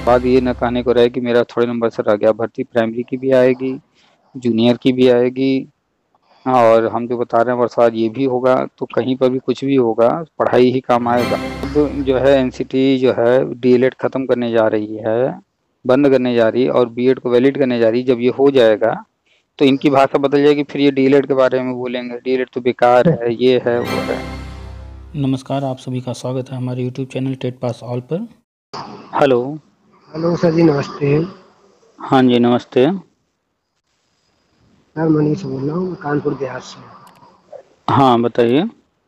बाद ये न कहने को रहे कि मेरा थोड़े नंबर से रह गया। भर्ती प्राइमरी की भी आएगी, जूनियर की भी आएगी। हाँ, और हम जो बता रहे हैं वर्ष बाद ये भी होगा। तो कहीं पर भी कुछ भी होगा, पढ़ाई ही काम आएगा। अब जो है एनसीटी जो है डीएलएड खत्म करने जा रही है, बंद करने जा रही है, और बीएड को वैलिड करने जा रही है। जब ये हो जाएगा तो इनकी भाषा बदल जाएगी, फिर ये डीएलएड के बारे में बोलेंगे, डीएलएड तो बेकार है, ये है वो है। नमस्कार, आप सभी का स्वागत है हमारे YouTube channel TET pass all पर। हेलो। हेलो सर जी, नमस्ते। हाँ जी, नमस्ते। सर मनीष बोल रहा हूँ, मैं कानपुर देहात से। हाँ, बताइए।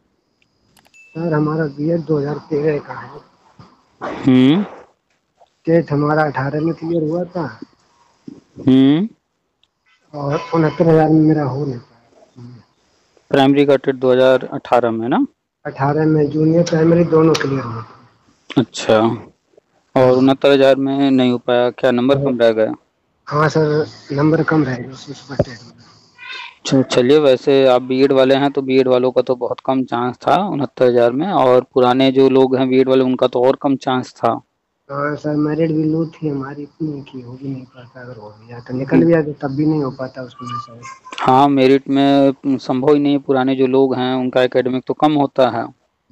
सर हमारा बीएड 2013 का है। हम्म। टेट हमारा 18 में क्लियर हुआ था हम्म। और 69,000 में मेरा हो नहीं पाया। प्राइमरी का टेट 2018 में ना? 18 में जूनियर प्राइमरी दोनों क्लियर हुए अच्छा। थे। और हाँ 69,000 में नहीं हो पाया, क्या नंबर सर। कम रह गया? हाँ सर, नंबर कम रहेगा उस पर टेट में। चलिए, वैसे आप बीएड वाले हैं तो बीएड वालों का तो बहुत कम चांस था 69,000 में, और पुराने जो लोग हैं बीएड वाले उनका तो और कम चांस था। हाँ सर, मेरिट भी लो थी हमारी इतनी कि हो भी नहीं पाता। अगर हो भी जाता, निकल भी जाता, तब भी नहीं हो पाता उसमें सर। हाँ, मेरिट में संभव ही नहीं है, पुराने जो लोग हैं उनका एकेडमिक तो कम होता है।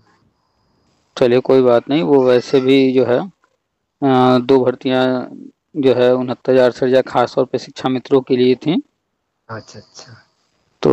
चलिए, कोई बात नहीं। वो वैसे भी जो है दो भर्तियां जो है 69,000 से ज्यादा खास तौर पे शिक्षा मित्रों के लिए थी। अच्छा अच्छा। तो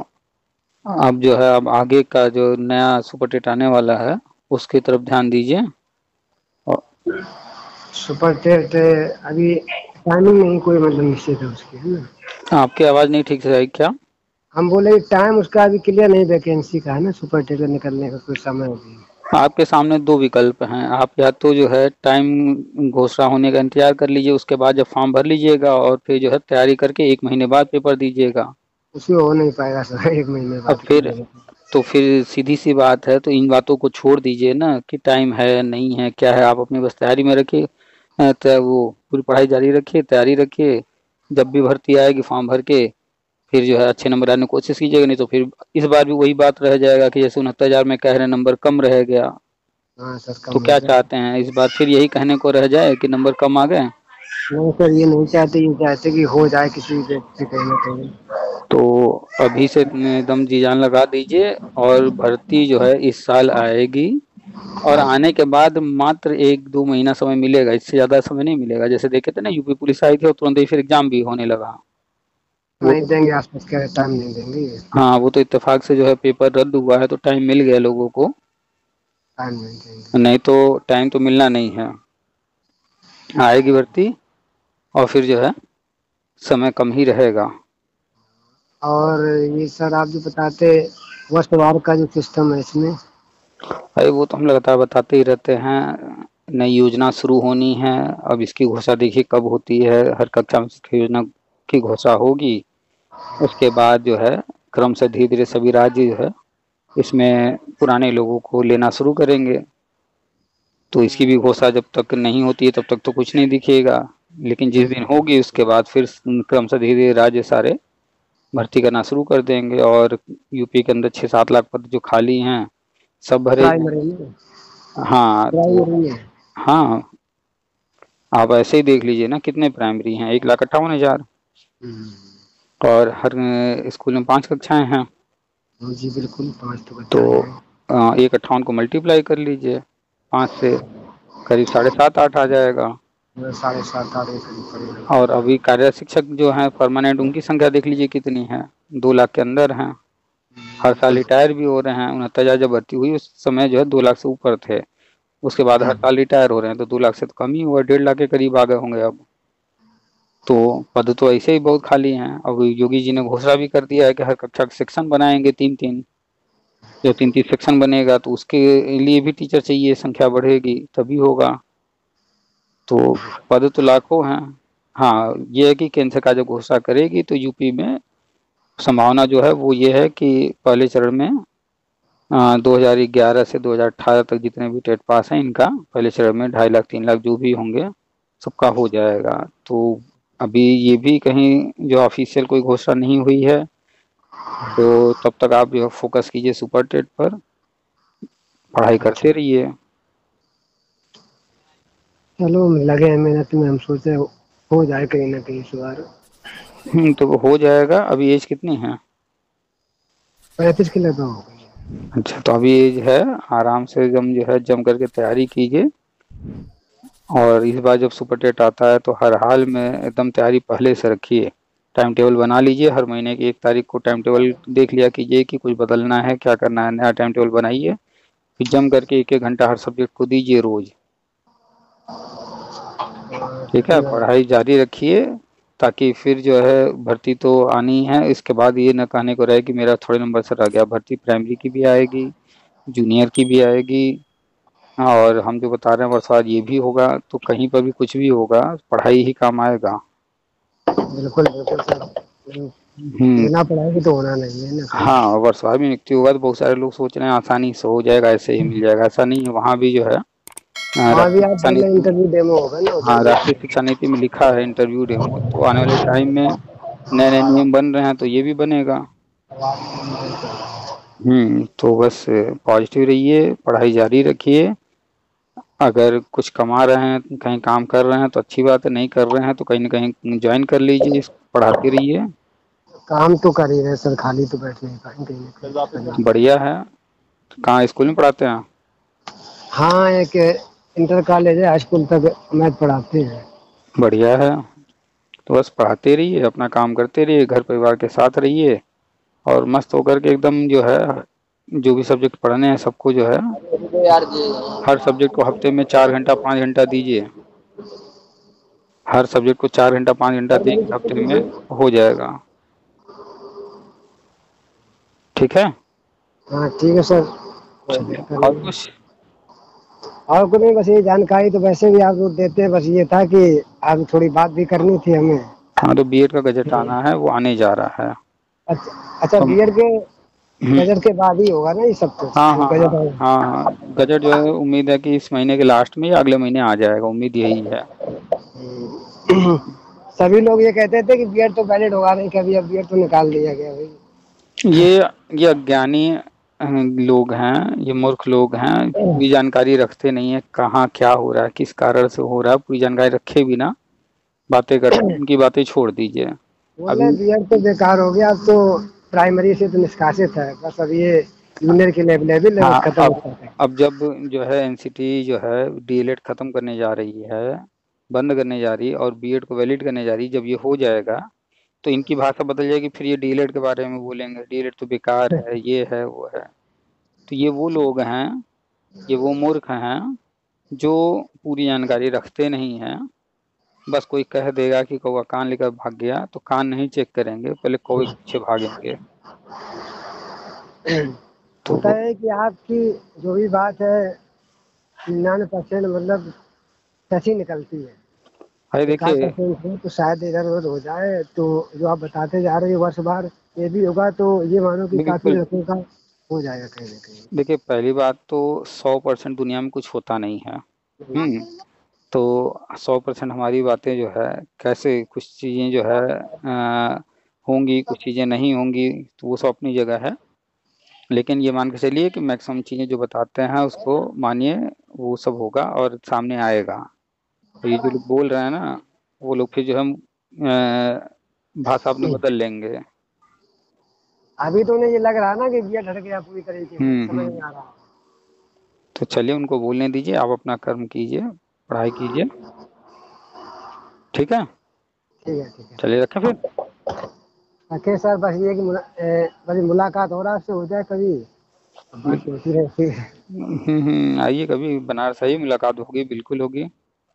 अब जो है, अब आगे का जो नया सुपर टेट आने वाला है उसकी तरफ ध्यान दीजिए। और सुपर टेट अभी टाइमिंग नहीं कोई मतलब निश्चित है उसकी, है ना? आपकी आवाज़ नहीं ठीक से आई क्या? हम बोले टाइम उसका अभी क्लियर नहीं, वैकेंसी का है ना, सुपर टेलर निकलने का कोई समय भी। आपके सामने दो विकल्प हैं। आप या तो जो है टाइम घोषणा होने का इंतजार कर लीजिए, उसके बाद जब फॉर्म भर लीजिएगा और फिर जो है तैयारी करके 1 महीने बाद पेपर दीजिएगा। उसमें हो नहीं पाएगा सर, 1 महीने अब बाद फिर क्लियर। तो फिर सीधी सी बात है, तो इन बातों को छोड़ दीजिए ना कि टाइम है नहीं है क्या है। आप अपनी बस तैयारी में रखिए, तो वो पूरी पढ़ाई जारी रखिए, तैयारी रखिए। जब भी भर्ती आएगी फॉर्म भर के फिर जो है अच्छे नंबर लाने की कोशिश कीजिएगा। नहीं तो फिर इस बार भी वही बात रह जाएगा कि जैसे 69,000 में कह रहे नंबर कम रह गया। हाँ सर, तो कम हो क्या गया। चाहते हैं, इस बार फिर यही कहने को रह जाए कि नंबर कम आ गए? नहीं सर, ये नहीं चाहते, ये चाहते कि हो जाए किसी व्यक्ति से कहीं ना कहीं। तो अभी से एकदम जी जान लगा दीजिए। और भर्ती जो है इस साल आएगी, और आने के बाद मात्र 1-2 महीना समय मिलेगा, इससे ज्यादा समय नहीं मिलेगा। जैसे देखे थे ना, यूपी पुलिस आई थी और तुरंत ही फिर एग्जाम भी होने लगा। वो नहीं तो देंगे, आसपास का टाइम नहीं देंगे। हाँ, वो तो इत्तेफाक से जो है पेपर रद्द हुआ है तो टाइम मिल गया लोगों को। टाइम नहीं देंगे। नहीं तो टाइम तो मिलना नहीं है। आएगी भर्ती और फिर जो है समय कम ही रहेगा। और ये सर आप जो बताते वर्षवार का जो सिस्टम है इसमें। अरे वो तो हम लगातार बताते ही रहते हैं। नई योजना शुरू होनी है। अब इसकी घोषणा देखिए कब होती है। हर कक्षा में इसकी योजना की घोषणा होगी। उसके बाद जो है क्रम से धीरे धीरे सभी राज्य जो है इसमें पुराने लोगों को लेना शुरू करेंगे। तो इसकी भी घोषणा जब तक नहीं होती है तब तक तो कुछ नहीं दिखेगा। लेकिन जिस दिन होगी उसके बाद फिर क्रम से धीरे धीरे राज्य सारे भर्ती करना शुरू कर देंगे। और यूपी के अंदर 6-7 लाख पद जो खाली हैं सब भरे प्राइमरी जाएंगे। में। हाँ तो प्राइमरी में। हाँ, आप ऐसे ही देख लीजिए ना, कितने प्राइमरी हैं? 1,58,000। हम्म। और हर स्कूल में 5 कक्षाएं हैं। हाँ जी बिल्कुल, 5 तो तो कक्षाएं हैं। 1,58 को मल्टीप्लाई कर लीजिए 5 से, करीब 7.5-8 आ जाएगा। 7.5 8 के करीब पड़ेगा। और अभी कार्यरत शिक्षक जो हैं परमानेंट, उनकी संख्या देख लीजिए कितनी है, 2 लाख के अंदर हैं। हर साल बिल्कुल। रिटायर भी हो रहे हैं। 69,000 जब भर्ती हुई उस समय जो है 2 लाख से ऊपर थे। उसके बाद हर हम्म। साल रिटायर हो रहे हैं, तो 2 लाख से तो कम ही हुआ, 1.5 लाख के करीब आ गए होंगे अब। तो पद तो ऐसे ही बहुत खाली हैं। अब योगी जी ने घोषणा भी कर दिया है कि हर कक्षा के सेक्शन बनाएंगे 3-3। जो 3-3 सेक्शन बनेगा तो उसके लिए भी टीचर चाहिए, संख्या बढ़ेगी तभी होगा। तो पद तो लाखों हैं। हाँ, ये है कि केंद्र सरकार जब घोषणा करेगी तो यूपी में संभावना जो है वो ये है कि पहले चरण में 2011 से 2018 तक जितने भी टेट पास हैं इनका पहले चरण में 2.5 लाख 3 लाख जो भी होंगे सबका हो जाएगा। तो अभी ये भी कहीं जो ऑफिशियल कोई घोषणा नहीं हुई है। तो तब तक आप जो फोकस कीजिए सुपर टेट पर, पढ़ाई अच्छा। करते रहिए। चलो हम लगे हैं मेहनत में, हम सोचे हो जाए कहीं ना कहीं इस बार। तो वो हो जाएगा। अभी एज कितनी है? 35 के लगभग हो गई है। अच्छा, तो अभी एज है, आराम से जम जो है जम करके तैयारी कीजिए। और इस बार जब सुपर टेट आता है तो हर हाल में एकदम तैयारी पहले से रखिए। टाइम टेबल बना लीजिए, हर महीने की 1 तारीख को टाइम टेबल देख लिया कीजिए कि कुछ बदलना है, क्या करना है, नया टाइम टेबल बनाइए। फिर जम करके 1 1 घंटा हर सब्जेक्ट को दीजिए रोज। ठीक है, तभी हम। पढ़ाई जारी रखिए, ताकि फिर जो है भर्ती तो आनी है। इसके बाद ये न कहने को रहे कि मेरा थोड़े नंबर से रह गया। भर्ती प्राइमरी की भी आएगी, जूनियर की भी आएगी। हाँ, और हम जो बता रहे हैं वर्षवार ये भी होगा। तो कहीं पर भी कुछ भी होगा, पढ़ाई ही काम आएगा। बिल्कुल बिल्कुल सर। हम्म। बिना पढ़ाई के तो होना नहीं है ना कहीं। हाँ, वर्षवार में नियुक्ति होगा तो बहुत सारे लोग सोच रहे हैं आसानी से हो जाएगा, ऐसे ही मिल जाएगा। ऐसा नहीं है, वहाँ भी जो है वहाँ भी राष्ट्रीय आप शिक्षा बोल रहे नीति। इंटरव्यू डेमो होगा ना उधर हाँ, भी। राष्ट्रीय शिक्षा नीति में लिखा है इंटरव्यू डेमो। तो आने वाले टाइम में नए नए नियम बन रहे हैं, तो ये भी बनेगा। तो बस पॉजिटिव रहिए, पढ़ाई जारी रखिए। अगर कुछ कमा रहे हैं, कहीं काम कर रहे हैं तो अच्छी बात है, नहीं कर रहे हैं तो कहीं ना कहीं ज्वाइन कर लीजिए, पढ़ाते रहिए। काम तो कर ही रहे सर, खाली तो बैठ नहीं पाएंगे कहीं ना कहीं। बढ़िया है। कहाँ स्कूल में पढ़ाते हैं? हाँ, एक इंटर कॉलेज है, हाई स्कूल तक मैथ पढ़ाते हैं। बढ़िया है। तो बस पढ़ाते रहिए, अपना काम करते रहिए, घर परिवार के साथ रहिए। और मस्त होकर के एकदम जो है, जो भी सब्जेक्ट पढ़ने हैं सबको जो है, हर सब्जेक्ट को हफ्ते में 4 घंटा 5 घंटा दीजिए। हर सब्जेक्ट को 4 घंटा 5 घंटा देंगे, हफ्ते में हो जाएगा। ठीक है। हाँ ठीक है सर। कोई चलिए, दिक्कत और नहीं है। कुछ? और कुछ नहीं, बस ये जानकारी तो वैसे भी आप लोग देते हैं, बस ये था कि आप थोड़ी बात भी करनी थी हमें। हाँ, तो बीएड का गजट आना है, वो आने जा रहा है। अच्छा अच्छा, तो बीएड के हम्म, गजट के बाद ही होगा ना ये सब हाँ कुछ, हाँ हाँ गजट होगा। हाँ हाँ, गजट जो है उम्मीद है कि इस महीने के लास्ट में या अगले महीने आ जाएगा, उम्मीद यही है। सभी लोग ये कहते थे कि बीएड तो वैलिड होगा नहीं कभी, अब बीएड तो निकाल दिया गया भाई। ये ये अज्ञानी लोग हैं, ये मूर्ख लोग हैं, पूरी जानकारी रखते नहीं है कहाँ क्या हो रहा है, किस कारण से हो रहा है। पूरी जानकारी रखे बिना बातें करते हैं, उनकी बातें छोड़ दीजिए। बोल रहे अभी बीएड तो बेकार हो गया, अब तो प्राइमरी से तो निष्कासित है, बस अब ये जूनियर की लेवल है, बस हाँ, खत्म अब होता है। अब जब जो है एनसीटी जो है डीएलएड खत्म करने जा रही है, बंद करने जा रही है, और बीएड को वैलिड करने जा रही है, जब ये हो जाएगा तो इनकी भाषा बदल जाएगी। फिर ये डीएलएड के बारे में बोलेंगे, डीएलएड तो बेकार है, ये है वो है। तो ये वो लोग हैं, ये वो मूर्ख हैं जो पूरी जानकारी रखते नहीं हैं। बस कोई कह देगा कि कौवा कान लेकर भाग गया, तो कान नहीं चेक करेंगे, पहले कौवे के पीछे भागेंगे। तो होता है कि आपकी जो भी बात है 99% मतलब सच निकलती है। भाई एक आध देखिए, परसेंट हो तो शायद इधर उधर हो जाए, तो जो आप बताते जा रहे हो वर्ष भर ये भी होगा, तो ये मानो कि काफी बिल्कुल। लोगों का हो जाएगा कहीं ना कहीं। देखिए, पहली बात तो 100% दुनिया में कुछ होता नहीं है। हम्म। तो 100% हमारी बातें जो है, कैसे कुछ चीज़ें जो है होंगी, कुछ चीज़ें नहीं होंगी, तो वो सब अपनी जगह है। लेकिन ये मान के चलिए कि मैक्सिमम चीज़ें जो बताते हैं उसको मानिए, वो सब होगा और सामने आएगा। और ये जो लोग बोल रहे हैं ना, वो लोग फिर जो हम भाषा अपनी बदल लेंगे। अभी तो उन्हें ये लग रहा है ना कि बीएड हट गया पूरी तरीके से, समझ हम्म। में आ रहा है। तो चलिए, उनको बोलने दीजिए, आप अपना कर्म कीजिए, पढ़ाई कीजिए। ठीक है। ठीक है ठीक है। चलिए, रखें फिर। रखे सर, बस ये कि बस मुलाकात हो रहा है, उससे हो जाए कभी, बात होती रहती है। आइए, कभी बनारस आइए, मुलाकात होगी, बिल्कुल होगी।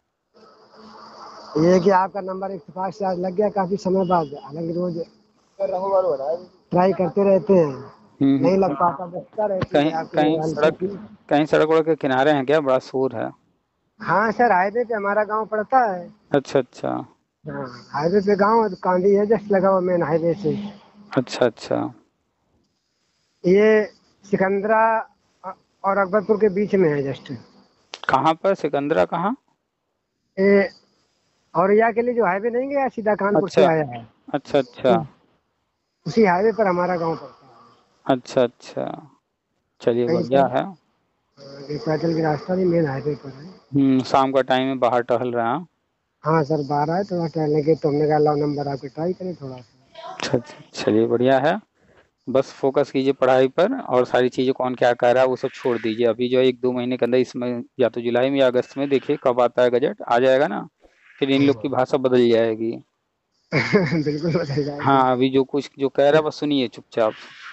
ये कि आपका नंबर 105 से आज लग गया काफी समय बाद, हालांकि रोज ट्राई करते रहते हैं, नहीं लग हम्म। पाता, बचता रहती है कहीं आपके कहीं मोबाइल सड़क से। कहीं सड़क वड़क के किनारे हैं क्या? बड़ा शोर है। हाँ सर, हाईवे पे हमारा गांव पड़ता है। अच्छा अच्छा। हाँ, हाईवे पे गांव है, कांदी है जस्ट लगा हुआ मेन हाईवे से। अच्छा अच्छा। ये सिकंदरा और अकबरपुर के बीच में है जस्ट। कहाँ पर सिकंदरा कहाँ? ये औरैया के लिए जो हाईवे नहीं गया सीधा कानपुर से अच्छा आया है, अच्छा अच्छा उसी हाईवे पर हमारा गांव पड़ता अच्छा अच्छा। चलिए, है। कहीं बढ़िया सर, है। ये पैदल की रास्ता भी मेन हाईवे पर है। शाम का टाइम है, बाहर टहल रहे हैं। हाँ सर, बाहर आए थोड़ा टहलने के, तो हमने कहा लाओ नंबर आपके ट्राई करें थोड़ा सा। अच्छा, चलिए बढ़िया है। बस फोकस कीजिए पढ़ाई पर, और सारी चीज़ें कौन क्या कह रहा है वो सब छोड़ दीजिए। अभी जो 1-2 महीने के अंदर, इसमें या तो जुलाई में या अगस्त में, देखिए कब आता है गजट, आ जाएगा ना, फिर इन लोग की भाषा बदल जाएगी। बिल्कुल बदल जाएगी। हाँ, अभी जो कुछ जो कह रहा है बस सुनिए चुपचाप।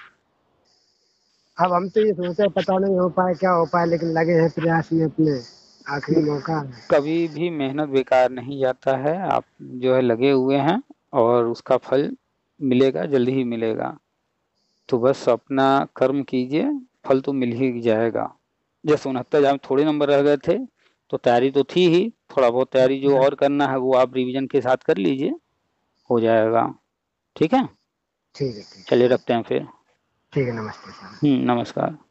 अब हम तो ये सोचते हैं पता नहीं हो पाए क्या हो पाए, लेकिन लगे हैं प्रयास में अपने, आखिरी मौका है। कभी भी मेहनत बेकार नहीं जाता है, आप जो है लगे हुए हैं, और उसका फल मिलेगा, जल्दी ही मिलेगा। तो बस अपना कर्म कीजिए, फल तो मिल ही जाएगा। जैसे 69 में थोड़े नंबर रह गए थे, तो तैयारी तो थी ही, थोड़ा बहुत तैयारी जो और करना है वो आप रिवीजन के साथ कर लीजिए, हो जाएगा। ठीक है, ठीक है, ठीक है। चलिए रखते हैं फिर। ठीक है, नमस्ते सर। नमस्कार।